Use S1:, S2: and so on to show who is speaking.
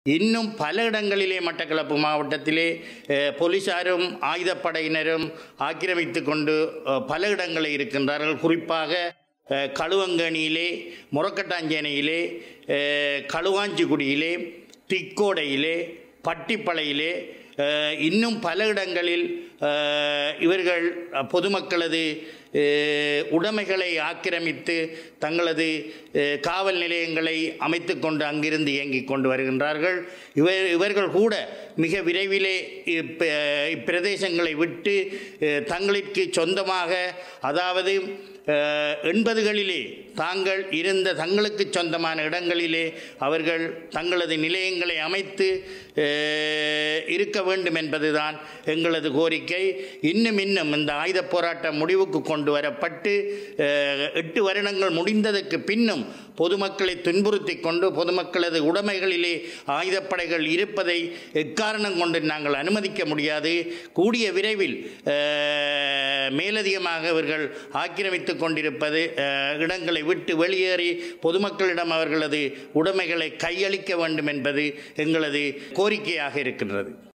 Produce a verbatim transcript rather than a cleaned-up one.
S1: இன்னும் பல இடங்களிலே மட்டக்களப்பு மாவட்டத்திலே போலீசாரும் ஆயுதப்படையினரும் ஆக்கிரமித்து கொண்டு பல இடங்களில் இருக்கின்றார்கள். குறிப்பாக களுவங்கணியிலே, முரக்கட்டாஞ்சேனையிலே, களுவாஞ்சிக்குடியிலே, திக்கோடையிலே, பட்டிப்பளையிலே, இன்னும் பல இடங்களில் இவர்கள் பொதுமக்களது உடைமைகளை ஆக்கிரமித்து தங்களது காவல் நிலையங்களை அமைத்து கொண்டு அங்கிருந்து இயங்கிக் கொண்டு வருகின்றார்கள். இவர் இவர்கள் கூட மிக விரைவிலே இப்பிரதேசங்களை விட்டு தங்களுக்கு சொந்தமாக, அதாவது எண்பதுகளிலே தாங்கள் இருந்த தங்களுக்கு சொந்தமான இடங்களிலே அவர்கள் தங்களது நிலையங்களை அமைத்து இருக்க வேண்டும் என்பதுதான் எங்களது கோரிக்கை. இன்னும் இன்னும் இந்த ஆயுத போராட்டம் முடிவுக்கு கொண்டு வரப்பட்டு எட்டு வருடங்கள் முடிந்ததற்கு பின்னும் பொதுமக்களை துன்புறுத்தி கொண்டு பொதுமக்களது உடைமைகளிலே ஆயுதப்படைகள் இருப்பதை எக்காரணம் கொண்டு நாங்கள் அனுமதிக்க முடியாது. கூடிய விரைவில் மேலதிகமாக அவர்கள் ஆக்கிரமித்து கொண்டிருப்பது இடங்களை விட்டு வெளியேறி பொதுமக்களிடம் அவர்களது உடைமைகளை கையளிக்க வேண்டும் என்பது எங்களது கோரிக்கையாக இருக்கின்றது.